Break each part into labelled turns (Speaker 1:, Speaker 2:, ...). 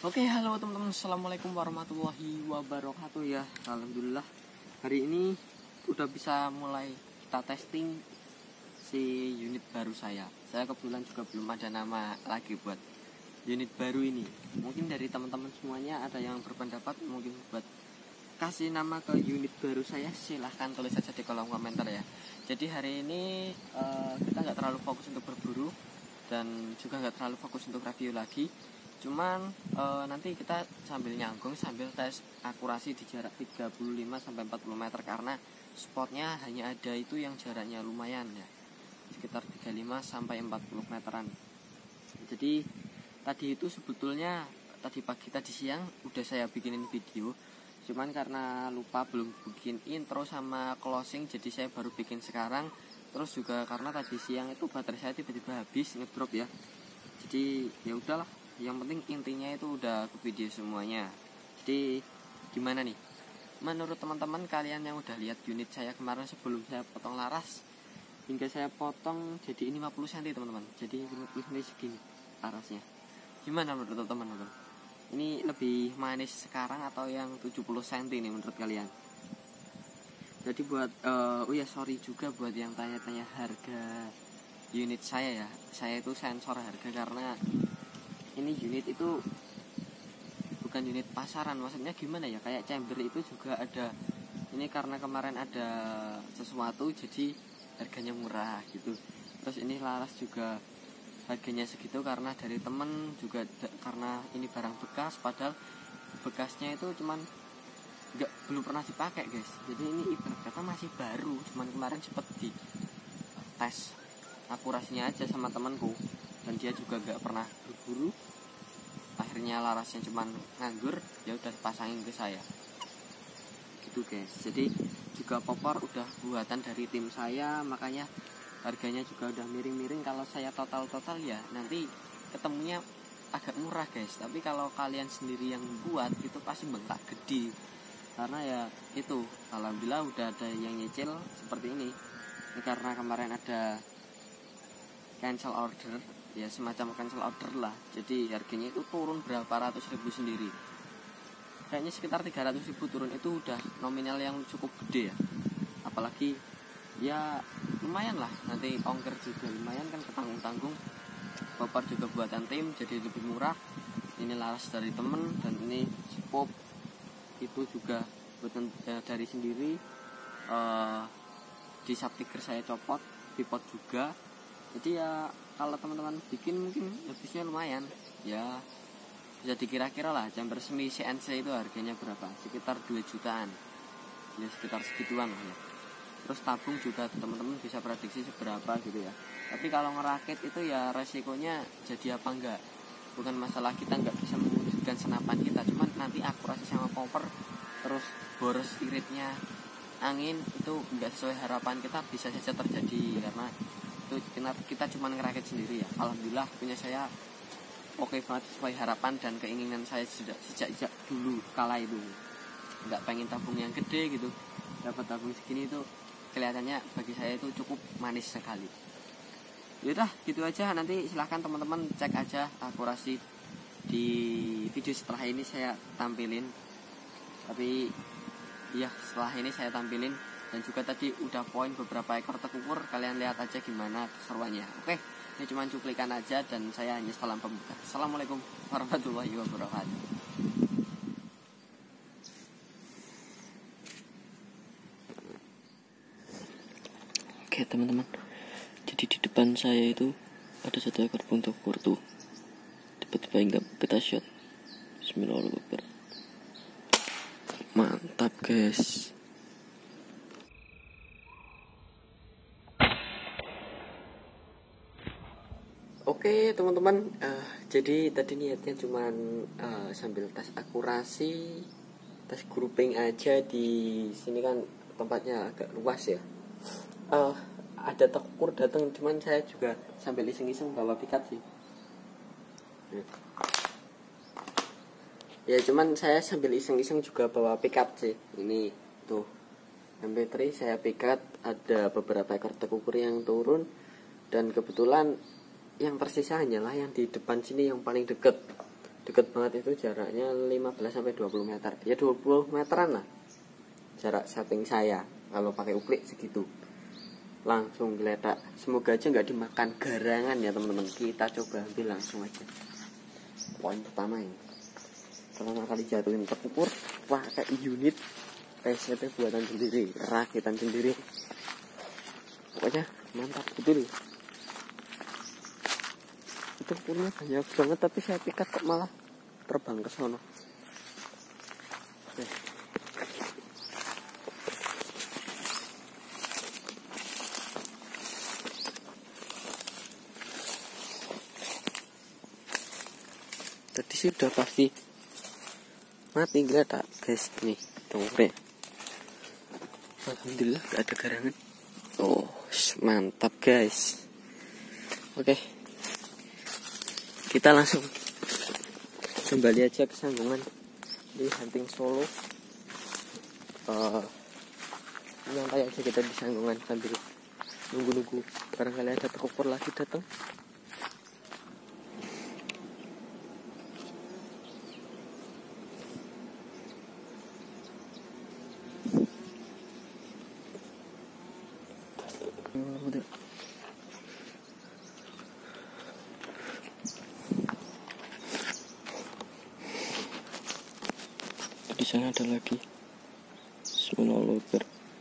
Speaker 1: Oke, halo teman-teman, assalamualaikum warahmatullahi wabarakatuh ya. Alhamdulillah hari ini udah bisa mulai kita testing si unit baru saya. Saya kebetulan juga belum ada nama lagi buat unit baru ini. Mungkin dari teman-teman semuanya ada yang berpendapat mungkin buat kasih nama ke unit baru saya, silahkan tulis saja di kolom komentar ya. Jadi hari ini kita nggak terlalu fokus untuk berburu dan juga nggak terlalu fokus untuk review lagi. Cuman nanti kita sambil nyangkung sambil tes akurasi di jarak 35-40 meter karena spotnya hanya ada itu yang jaraknya lumayan ya, sekitar 35-40 meteran. Jadi tadi itu sebetulnya tadi pagi tadi siang udah saya bikinin video, cuman karena lupa belum bikin intro sama closing jadi saya baru bikin sekarang. Terus juga karena tadi siang itu baterai saya tiba-tiba habis ngedrop ya, jadi ya udahlah, yang penting intinya itu udah ke video semuanya. Jadi gimana nih menurut teman-teman kalian yang udah lihat unit saya kemarin sebelum saya potong laras hingga saya potong jadi ini 50 cm teman-teman, jadi 50 cm segini larasnya. Gimana menurut teman-teman, ini lebih manis sekarang atau yang 70 cm nih menurut kalian? Jadi buat sorry juga buat yang tanya-tanya harga unit saya ya, saya itu sensor harga karena ini unit itu bukan unit pasaran. Maksudnya gimana ya, kayak chamber itu juga ada, ini karena kemarin ada sesuatu jadi harganya murah gitu. Terus ini laras juga harganya segitu karena dari temen juga karena ini barang bekas, padahal bekasnya itu cuman belum pernah dipakai guys. Jadi ini ibarat kata masih baru, cuman kemarin cepet di tes akurasinya aja sama temanku dan dia juga gak pernah berburu, akhirnya larasnya cuman nganggur, ya udah pasangin ke saya gitu guys. Jadi juga popor udah buatan dari tim saya, makanya harganya juga udah miring-miring. Kalau saya total ya nanti ketemunya agak murah guys, tapi kalau kalian sendiri yang buat itu pasti bengkak gede karena ya itu alhamdulillah udah ada yang nyicil seperti ini karena kemarin ada cancel order ya, semacam cancel order lah. Jadi harganya itu turun berapa ratus ribu sendiri, kayaknya sekitar 300 ribu turun, itu udah nominal yang cukup gede ya. Apalagi ya lumayan lah, nanti ongkir juga lumayan kan, ketanggung-tanggung. Popor juga buatan tim jadi lebih murah. Ini laras dari temen dan ini spop itu juga buatan dari sendiri. Di subtiker saya copot, pivot juga. Jadi ya kalau teman-teman bikin mungkin habisnya lumayan ya, bisa dikira-kira lah chamber semi CNC itu harganya berapa, sekitar 2 jutaan ya, sekitar segituan lah ya. Terus tabung juga teman-teman bisa prediksi seberapa gitu ya. Tapi kalau ngerakit itu ya resikonya jadi apa enggak, bukan masalah kita nggak bisa mewujudkan senapan kita, cuman nanti akurasi sama popper terus boros iritnya angin itu enggak sesuai harapan kita, bisa saja terjadi karena itu kita cuma ngerakit sendiri ya. Alhamdulillah punya saya oke banget sesuai harapan dan keinginan saya sejak dulu kala itu. Nggak pengen tabung yang gede gitu, dapat tabung segini itu kelihatannya bagi saya itu cukup manis sekali. Yaudah gitu aja, nanti silahkan teman-teman cek aja akurasi di video setelah ini saya tampilin. Tapi ya setelah ini saya tampilin, dan juga tadi udah poin beberapa ekor tekukur, kalian lihat aja gimana keseruannya. Oke, ini cuma cuplikan aja dan saya hanya salam pembuka. Assalamualaikum warahmatullahi wabarakatuh. Oke teman-teman, jadi di depan saya itu ada satu ekor burung tekukur tuh, tiba-tiba enggak kita shot. Bismillahirrahmanirrahim. Mantap guys. Oke teman-teman, jadi tadi niatnya cuman sambil tes akurasi, tes grouping aja. Di sini kan tempatnya agak luas ya. Ada tekukur datang, cuman saya juga sambil iseng-iseng bawa pikat sih. Ya cuman saya sambil iseng-iseng juga bawa pikat sih. Ini tuh MP3 saya pikat, ada beberapa ekor tekukur yang turun dan kebetulan yang tersisa hanyalah yang di depan sini yang paling deket. deket banget, itu jaraknya 15-20 meter, ya 20 meteran lah jarak setting saya kalau pakai uklik segitu. Langsung geletak, semoga aja nggak dimakan garangan ya teman-teman. Kita coba ambil langsung aja. Poin pertama ini, pertama kali jatuhin terukur pakai unit PCT buatan sendiri, rakitan sendiri, pokoknya mantap betul. Itu ukurnya banyak banget, tapi saya pikat kok malah terbang ke sono. Tadi sih udah pasti mati geletak guys. Nih tunggu, alhamdulillah gak ada garangan. Oh mantap guys. Oke, kita langsung kembali aja ke sanggungan di hunting solo. Nyantai aja kita di sanggungan sambil nunggu-nunggu barangkali ada tekukur lagi datang. Di sana ada lagi. Bismillahirrahmanirrahim.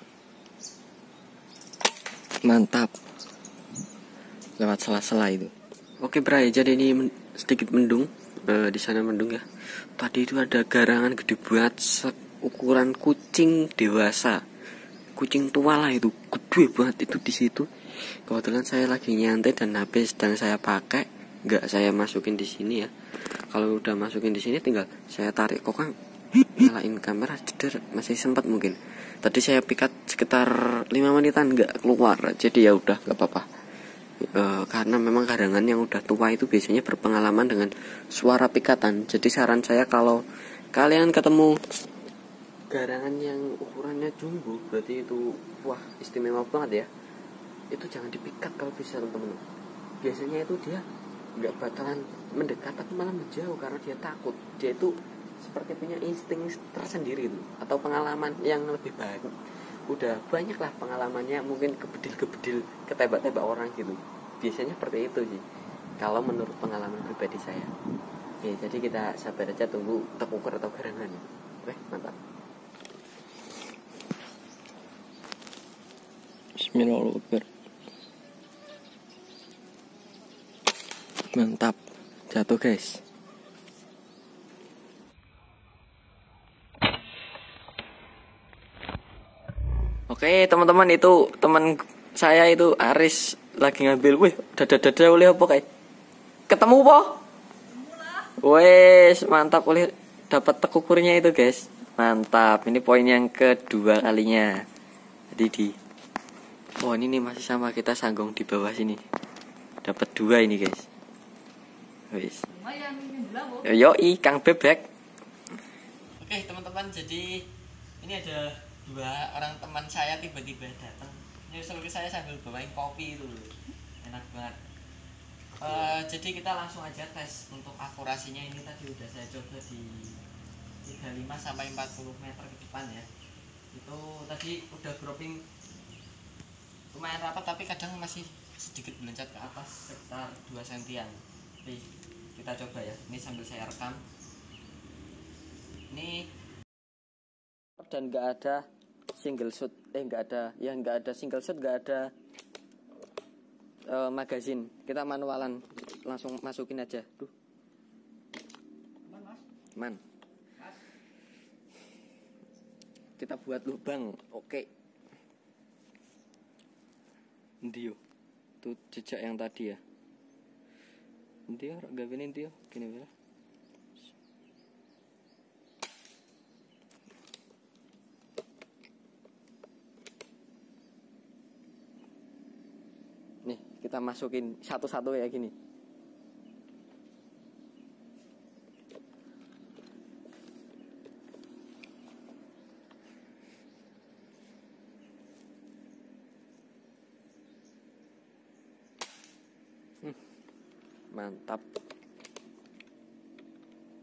Speaker 1: Mantap. Lewat sela-sela itu. Oke, Bray, jadi ini sedikit mendung. Di sana mendung ya. Tadi itu ada garangan gede buat ukuran kucing dewasa. Kucing tua lah itu, gede banget itu di situ. Kebetulan saya lagi nyantai dan habis dan saya pakai, nggak saya masukin di sini ya. Kalau udah masukin di sini tinggal saya tarik kokang, nyalain kamera, ceder, masih sempat mungkin. Tadi saya pikat sekitar 5 menitan nggak keluar, jadi ya udah nggak apa-apa. Karena memang garangan yang udah tua itu biasanya berpengalaman dengan suara pikatan. Jadi saran saya kalau kalian ketemu garangan yang ukurannya jumbo, berarti itu wah istimewa banget ya, itu jangan dipikat kalau bisa teman-teman. Biasanya itu dia nggak bakalan mendekat tapi malah menjauh karena dia takut. Dia itu seperti punya insting tersendiri itu, atau pengalaman yang lebih baik. Udah banyak lah pengalamannya, mungkin kebedil-kebedil, ketebak-tebak orang gitu. Biasanya seperti itu sih kalau menurut pengalaman pribadi saya. Oke, jadi kita sabar aja tunggu tekukur atau garangan. Oke, mantap. Bismillahirrahmanirrahim. Mantap, jatuh guys. Oke teman-teman, itu teman saya itu Aris lagi ngambil. Wih, dada oleh apa kayak ketemu po? Wes mantap, oleh dapat tekukurnya itu guys. Mantap, ini poin yang kedua kalinya. Jadi oh ini nih masih sama, kita sanggung di bawah sini. Dapat 2 ini guys. Wes. Yoi Kang Bebek. Oke teman-teman, jadi ini ada 2 orang teman saya tiba-tiba datang. Nyusul ke saya sambil bawain kopi itu. Enak banget. Jadi kita langsung aja tes untuk akurasinya. Ini tadi udah saya coba di 35 sampai 40 meter ke depan ya. Itu tadi udah dropping lumayan rapat, tapi kadang masih sedikit meloncat ke atas sekitar 2 sentian. Jadi kita coba ya. Ini sambil saya rekam. Ini dan nggak ada single shot, nggak ada single shot, nggak ada magazine. Kita manualan, langsung masukin aja. Duh, man, kita buat lubang. Oke, Ndio, tuh jejak yang tadi ya. Ndio, gak gini Ndio, gini ya. Nih, kita masukin satu-satu kayak gini. Mantap.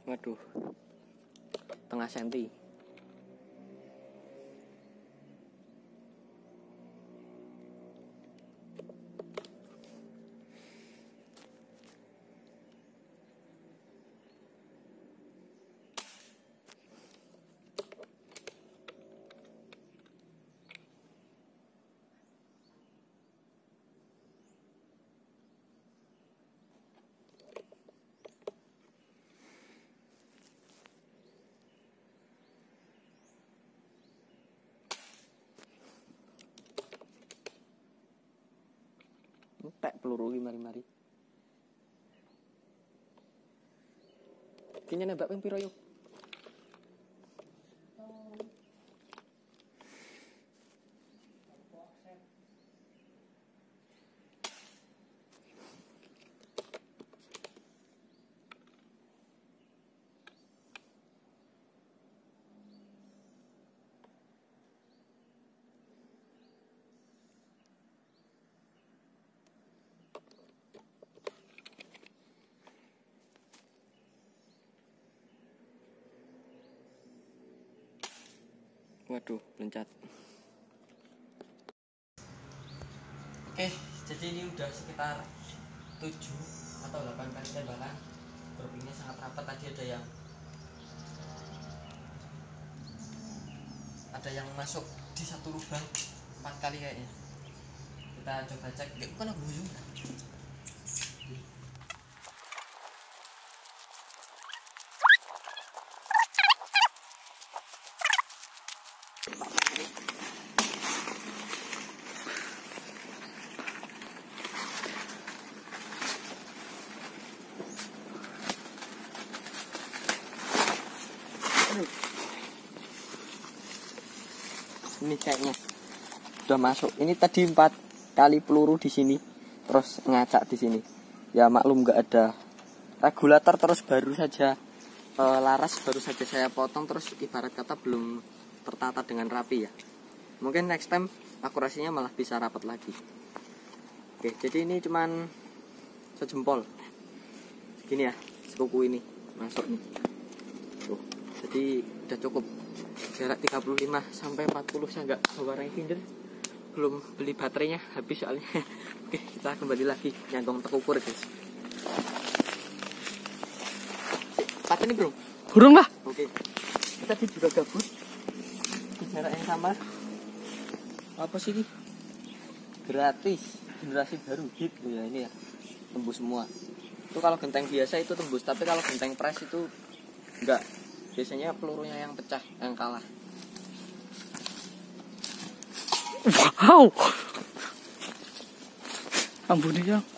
Speaker 1: Waduh, setengah senti. Tek peluru iki mari-mari. Kene nembak ping pira yo? Waduh, loncat. Oke, jadi ini udah sekitar 7 atau 8 kali tembakan. Droppingnya sangat rapat. Tadi ada yang masuk di satu lubang 4 kali kayaknya. Kita coba cek. Bukan aku ujung. Ini kayaknya udah masuk. Ini tadi 4 kali peluru di sini, terus ngacak di sini. Ya maklum nggak ada regulator, terus baru saja laras baru saja saya potong, terus ibarat kata belum tertata dengan rapi ya. Mungkin next time akurasinya malah bisa rapat lagi. Oke, jadi ini cuman sejempol. Gini ya, sekuku ini masuk nih. Tuh, jadi udah cukup. Jarak 35 sampai 40 saya nggak bawa range finder, belum beli baterainya, habis soalnya. Oke, kita kembali lagi nyantong tekukur guys. Pas ini bro?
Speaker 2: Burung lah.
Speaker 1: Oke, kita juga gabut di jarak yang sama. Apa sih ini? Gratis, generasi baru gitu ya ini ya, tembus semua. Itu kalau genteng biasa itu tembus, tapi kalau genteng press itu enggak. Biasanya pelurunya yang pecah, yang kalah.
Speaker 2: Wow. Ampun ya.